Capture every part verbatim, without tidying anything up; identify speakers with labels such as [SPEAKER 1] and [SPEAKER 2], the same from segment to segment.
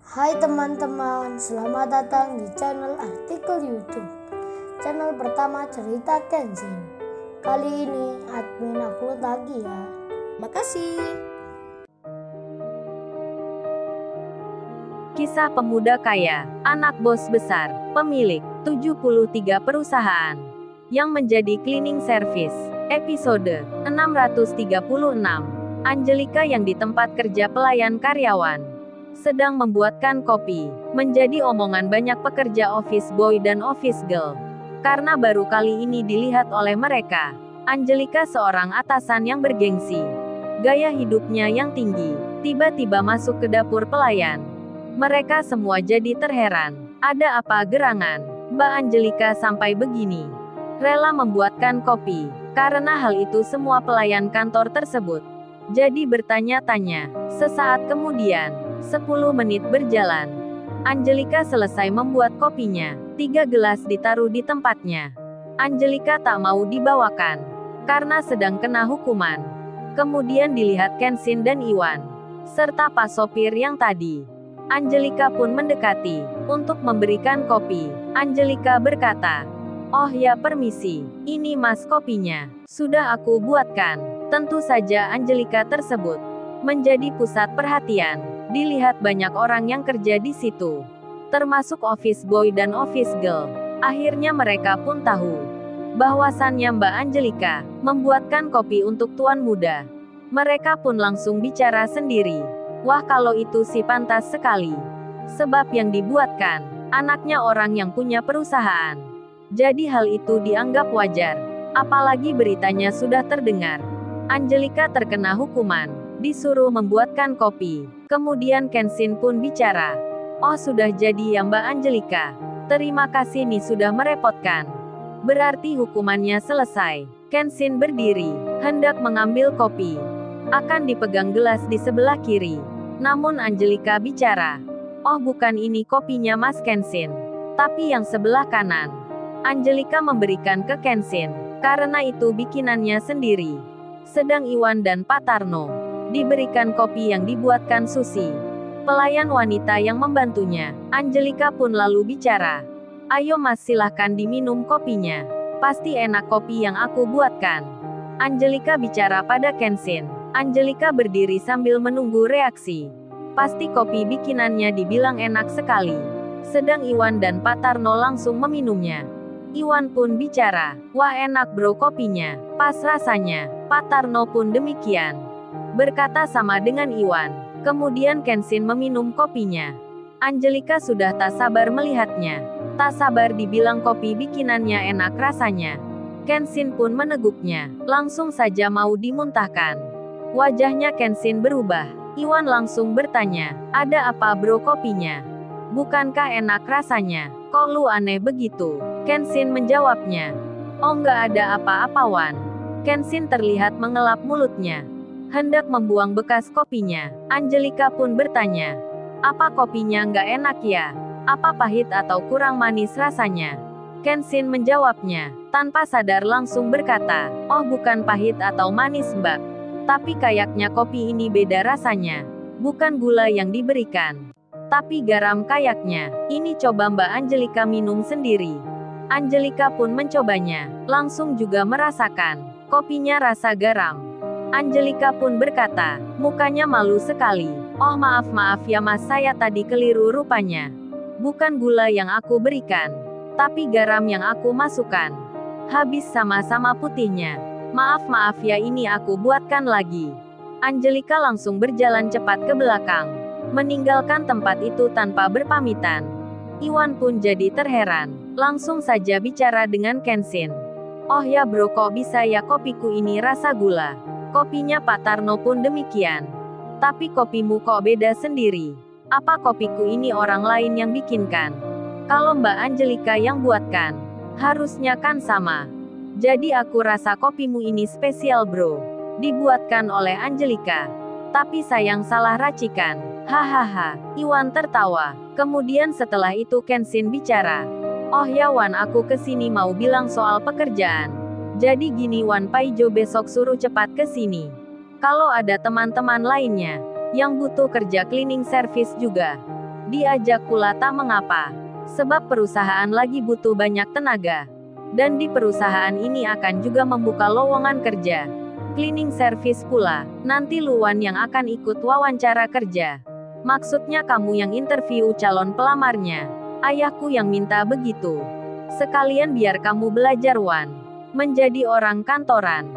[SPEAKER 1] Hai teman-teman, selamat datang di channel Artikel YouTube. Channel pertama cerita Kenshin. Kali ini admin upload lagi ya.
[SPEAKER 2] Makasih.
[SPEAKER 3] Kisah pemuda kaya, anak bos besar, pemilik tujuh puluh tiga perusahaan yang menjadi cleaning service. Episode enam ratus tiga puluh enam. Angelika yang di tempat kerja pelayan karyawan sedang membuatkan kopi, menjadi omongan banyak pekerja office boy dan office girl. Karena baru kali ini dilihat oleh mereka, Angelika seorang atasan yang bergengsi, gaya hidupnya yang tinggi, tiba-tiba masuk ke dapur pelayan. Mereka semua jadi terheran. Ada apa gerangan Mbak Angelika sampai begini? Rela membuatkan kopi. Karena hal itu semua pelayan kantor tersebut jadi bertanya-tanya. Sesaat kemudian, sepuluh menit berjalan. Angelika selesai membuat kopinya. Tiga gelas ditaruh di tempatnya. Angelika tak mau dibawakan karena sedang kena hukuman. Kemudian dilihat Kenshin dan Iwan serta Pak sopir yang tadi. Angelika pun mendekati untuk memberikan kopi. Angelika berkata, "Oh ya, permisi, ini mas kopinya. Sudah aku buatkan." Tentu saja Angelika tersebut menjadi pusat perhatian. Dilihat banyak orang yang kerja di situ, termasuk office boy dan office girl. Akhirnya mereka pun tahu bahwasannya Mbak Angelika membuatkan kopi untuk tuan muda. Mereka pun langsung bicara sendiri. Wah, kalau itu sih pantas sekali. Sebab yang dibuatkan anaknya orang yang punya perusahaan. Jadi hal itu dianggap wajar. Apalagi beritanya sudah terdengar. Angelika terkena hukuman, disuruh membuatkan kopi. Kemudian Kenshin pun bicara. Oh, sudah jadi ya Mbak Angelika. Terima kasih nih sudah merepotkan. Berarti hukumannya selesai. Kenshin berdiri, hendak mengambil kopi. Akan dipegang gelas di sebelah kiri. Namun Angelika bicara. Oh, bukan ini kopinya Mas Kenshin, tapi yang sebelah kanan. Angelika memberikan ke Kenshin, karena itu bikinannya sendiri. Sedang Iwan dan Pak Tarno diberikan kopi yang dibuatkan Susi, pelayan wanita yang membantunya. Angelika pun lalu bicara. Ayo mas, silahkan diminum kopinya. Pasti enak kopi yang aku buatkan. Angelika bicara pada Kenshin. Angelika berdiri sambil menunggu reaksi. Pasti kopi bikinannya dibilang enak sekali. Sedang Iwan dan Pak Tarno langsung meminumnya. Iwan pun bicara. Wah, enak bro kopinya. Pas rasanya. Pak Tarno pun demikian. Berkata sama dengan Iwan. Kemudian Kenshin meminum kopinya. Angelika sudah tak sabar melihatnya. Tak sabar dibilang kopi bikinannya enak rasanya. Kenshin pun meneguknya. Langsung saja mau dimuntahkan. Wajahnya Kenshin berubah. Iwan langsung bertanya, ada apa bro kopinya? Bukankah enak rasanya? Kok lu aneh begitu? Kenshin menjawabnya. Oh, nggak ada apa-apa Wan. Kenshin terlihat mengelap mulutnya, hendak membuang bekas kopinya. Angelika pun bertanya, apa kopinya nggak enak ya? Apa pahit atau kurang manis rasanya? Kenshin menjawabnya, tanpa sadar langsung berkata, oh bukan pahit atau manis mbak. Tapi kayaknya kopi ini beda rasanya. Bukan gula yang diberikan, tapi garam kayaknya. Ini coba Mbak Angelika minum sendiri. Angelika pun mencobanya, langsung juga merasakan kopinya rasa garam. Angelika pun berkata, mukanya malu sekali. Oh maaf-maaf ya mas, saya tadi keliru rupanya. Bukan gula yang aku berikan, tapi garam yang aku masukkan. Habis sama-sama putihnya. Maaf-maaf ya, ini aku buatkan lagi. Angelika langsung berjalan cepat ke belakang, meninggalkan tempat itu tanpa berpamitan. Iwan pun jadi terheran, langsung saja bicara dengan Kenshin. Oh ya bro, kok bisa ya kopiku ini rasa gula? Kopinya Pak Tarno pun demikian. Tapi kopimu kok beda sendiri? Apa kopiku ini orang lain yang bikinkan? Kalau Mbak Angelika yang buatkan, harusnya kan sama. Jadi aku rasa kopimu ini spesial bro. Dibuatkan oleh Angelika. Tapi sayang salah racikan. Hahaha. Iwan tertawa. Kemudian setelah itu Kenshin bicara. Oh ya Wan, aku kesini mau bilang soal pekerjaan. Jadi gini Wan, Paijo besok suruh cepat kesini. Kalau ada teman-teman lainnya yang butuh kerja cleaning service juga, Diajak pula tak mengapa. Sebab perusahaan lagi butuh banyak tenaga. Dan di perusahaan ini akan juga membuka lowongan kerja. Cleaning service pula, nanti Luan yang akan ikut wawancara kerja. Maksudnya kamu yang interview calon pelamarnya. Ayahku yang minta begitu. Sekalian biar kamu belajar Wan. Menjadi orang kantoran.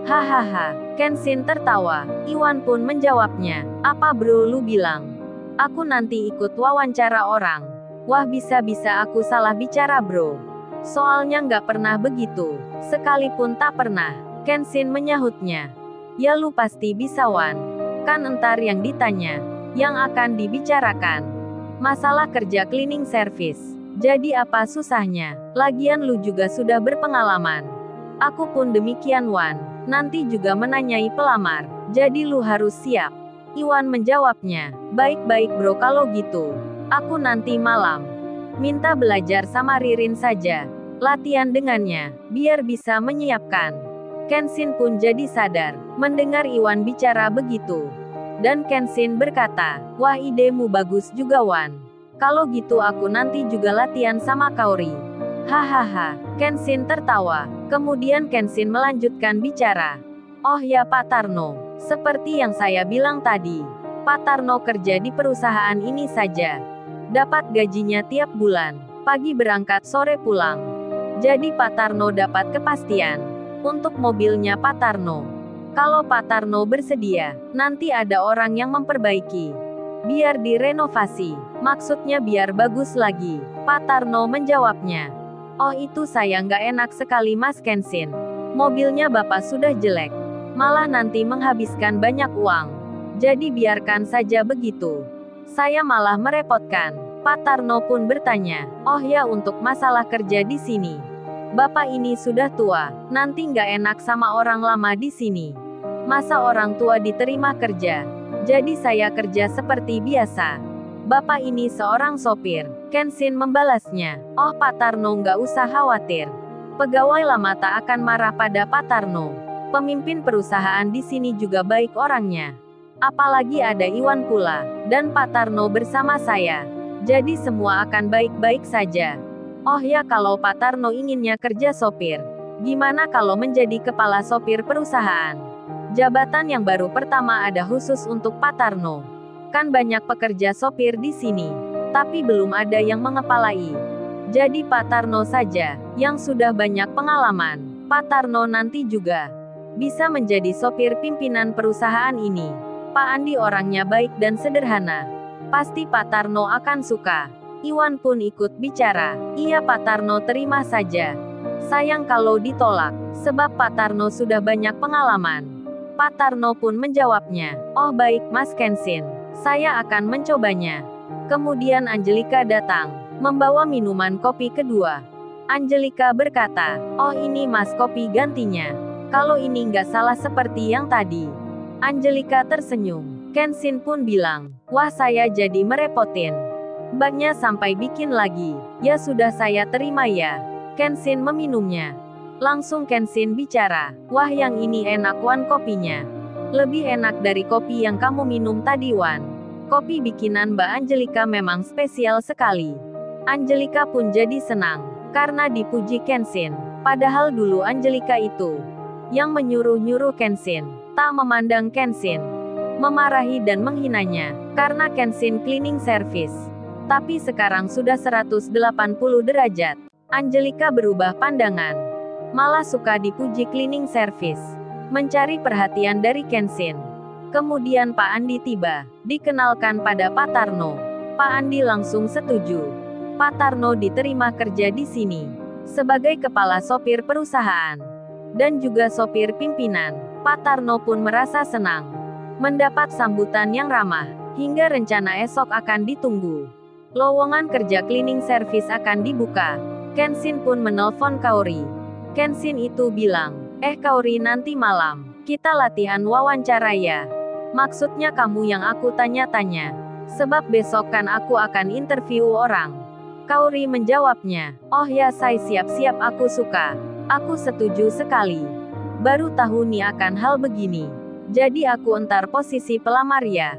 [SPEAKER 3] Hahaha, Kenshin tertawa. Iwan pun menjawabnya. Apa bro lu bilang? Aku nanti ikut wawancara orang. Wah bisa-bisa aku salah bicara bro. Soalnya nggak pernah begitu. Sekalipun tak pernah. Kenshin menyahutnya. Ya lu pasti bisa Wan. Kan entar yang ditanya. Yang akan dibicarakan. Masalah kerja cleaning service. Jadi apa susahnya? Lagian lu juga sudah berpengalaman. Aku pun demikian Wan. Nanti juga menanyai pelamar. Jadi lu harus siap. Iwan menjawabnya. Baik-baik bro kalau gitu. Aku nanti malam minta belajar sama Ririn saja. Latihan dengannya, biar bisa menyiapkan. Kenshin pun jadi sadar, mendengar Iwan bicara begitu. Dan Kenshin berkata, wah idemu bagus juga Wan. Kalau gitu aku nanti juga latihan sama Kaori. Hahaha, Kenshin tertawa. Kemudian Kenshin melanjutkan bicara. Oh ya Pak Tarno, seperti yang saya bilang tadi. Pak Tarno kerja di perusahaan ini saja. Dapat gajinya tiap bulan, pagi berangkat sore pulang. Jadi Pak Tarno dapat kepastian. Untuk mobilnya Pak Tarno. Kalau Pak Tarno bersedia, nanti ada orang yang memperbaiki. Biar direnovasi, maksudnya biar bagus lagi. Pak Tarno menjawabnya. Oh itu saya nggak enak sekali Mas Kenshin. Mobilnya Bapak sudah jelek. Malah nanti menghabiskan banyak uang. Jadi biarkan saja begitu. Saya malah merepotkan. Pak Tarno pun bertanya, oh ya untuk masalah kerja di sini. Bapak ini sudah tua, nanti nggak enak sama orang lama di sini. Masa orang tua diterima kerja? Jadi saya kerja seperti biasa. Bapak ini seorang sopir. Kenshin membalasnya, oh Pak Tarno nggak usah khawatir. Pegawai lama tak akan marah pada Pak Tarno. Pemimpin perusahaan di sini juga baik orangnya. Apalagi ada Iwan pula, dan Pak Tarno bersama saya. Jadi semua akan baik-baik saja. Oh ya kalau Pak Tarno inginnya kerja sopir. Gimana kalau menjadi kepala sopir perusahaan? Jabatan yang baru pertama ada khusus untuk Pak Tarno. Kan banyak pekerja sopir di sini. Tapi belum ada yang mengepalai. Jadi Pak Tarno saja, yang sudah banyak pengalaman. Pak Tarno nanti juga bisa menjadi sopir pimpinan perusahaan ini. Pak Andi orangnya baik dan sederhana. Pasti Pak Tarno akan suka. Iwan pun ikut bicara. Iya Pak Tarno terima saja. Sayang kalau ditolak, sebab Pak Tarno sudah banyak pengalaman. Pak Tarno pun menjawabnya. Oh baik Mas Kenshin, saya akan mencobanya. Kemudian Angelika datang, membawa minuman kopi kedua. Angelika berkata, oh ini Mas kopi gantinya. Kalau ini nggak salah seperti yang tadi. Angelika tersenyum. Kenshin pun bilang, wah saya jadi merepotin. Mbaknya sampai bikin lagi. Ya sudah saya terima ya. Kenshin meminumnya. Langsung Kenshin bicara, wah yang ini enak Wan kopinya. Lebih enak dari kopi yang kamu minum tadi Wan. Kopi bikinan Mbak Angelika memang spesial sekali. Angelika pun jadi senang, karena dipuji Kenshin. Padahal dulu Angelika itu yang menyuruh-nyuruh Kenshin. Tak memandang Kenshin, memarahi dan menghinanya, karena Kenshin cleaning service. Tapi sekarang sudah seratus delapan puluh derajat. Angelika berubah pandangan. Malah suka dipuji cleaning service. Mencari perhatian dari Kenshin. Kemudian Pak Andi tiba, dikenalkan pada Pak Tarno. Pak Andi langsung setuju. Pak Tarno diterima kerja di sini. Sebagai kepala sopir perusahaan. Dan juga sopir pimpinan. Pak Tarno pun merasa senang. Mendapat sambutan yang ramah. Hingga rencana esok akan ditunggu. Lowongan kerja cleaning service akan dibuka. Kenshin pun menelpon Kaori. Kenshin itu bilang, eh Kaori nanti malam, kita latihan wawancara ya. Maksudnya kamu yang aku tanya-tanya. Sebab besok kan aku akan interview orang. Kaori menjawabnya, oh ya saya siap-siap aku suka. Aku setuju sekali. Baru tahu nih akan hal begini. Jadi aku entar posisi pelamar ya.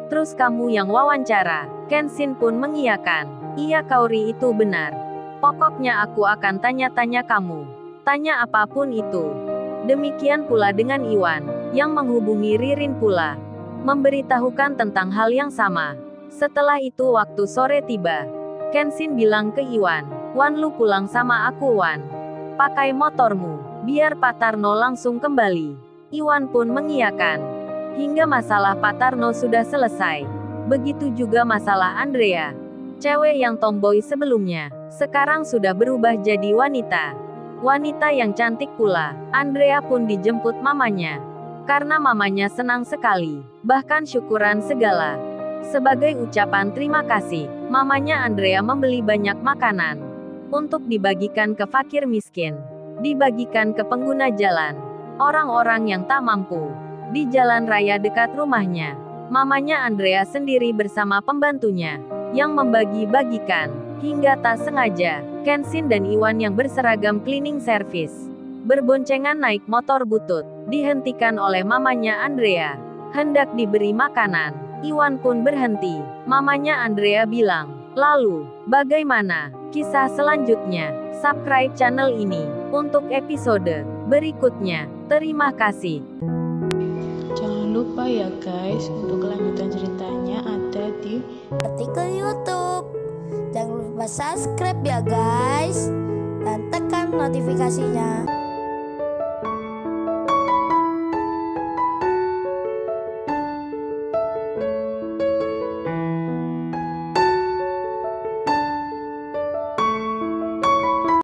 [SPEAKER 3] Terus kamu yang wawancara? Kenshin pun mengiyakan. Iya Kaori, itu benar. Pokoknya aku akan tanya-tanya kamu. Tanya apapun itu. Demikian pula dengan Iwan, yang menghubungi Ririn pula. Memberitahukan tentang hal yang sama. Setelah itu waktu sore tiba. Kenshin bilang ke Iwan, "Wan, lu pulang sama aku Wan. Pakai motormu, biar Pak Tarno langsung kembali." Iwan pun mengiyakan. Hingga masalah Pak Tarno sudah selesai. Begitu juga masalah Andrea. Cewek yang tomboy sebelumnya, sekarang sudah berubah jadi wanita. Wanita yang cantik pula. Andrea pun dijemput mamanya. Karena mamanya senang sekali, bahkan syukuran segala. Sebagai ucapan terima kasih, mamanya Andrea membeli banyak makanan untuk dibagikan ke fakir miskin, dibagikan ke pengguna jalan, orang-orang yang tak mampu. Di jalan raya dekat rumahnya, mamanya Andrea sendiri bersama pembantunya yang membagi-bagikan. Hingga tak sengaja, Kenshin dan Iwan yang berseragam cleaning service berboncengan naik motor butut, dihentikan oleh mamanya Andrea. Hendak diberi makanan. Iwan pun berhenti. Mamanya Andrea bilang, "Lalu, bagaimana kisah selanjutnya?" Subscribe channel ini untuk episode berikutnya. Terima kasih.
[SPEAKER 2] Jangan lupa ya guys, untuk kelanjutan ceritanya ada di
[SPEAKER 1] artikel YouTube. Jangan lupa subscribe ya guys, dan tekan notifikasinya.